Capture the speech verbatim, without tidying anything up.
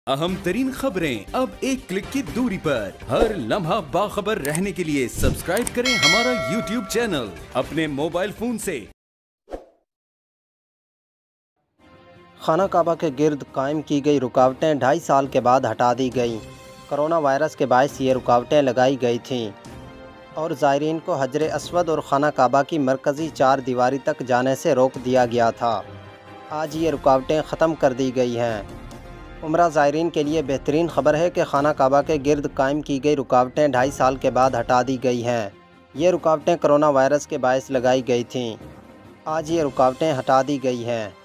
अहम तरीन खबरें अब एक क्लिक की दूरी पर। हर लम्हा बाखबर रहने के लिए सब्सक्राइब करें हमारा यूट्यूब चैनल अपने मोबाइल फोन से। खाना काबा के गिर्द कायम की गई रुकावटें ढाई साल के बाद हटा दी गईं। कोरोना वायरस के बायस ये रुकावटें लगाई गई थीं और ज़ायरीन को हजर अस्वद और खाना काबा की मरकज़ी चार दीवारी तक जाने से रोक दिया गया था। आज ये रुकावटें ख़त्म कर दी गई हैं। उम्रा ज़ायरीन के लिए बेहतरीन ख़बर है कि खाना काबा के गिर्द कायम की गई रुकावटें ढाई साल के बाद हटा दी गई हैं। ये रुकावटें कोरोना वायरस के बायस लगाई गई थीं। आज ये रुकावटें हटा दी गई हैं।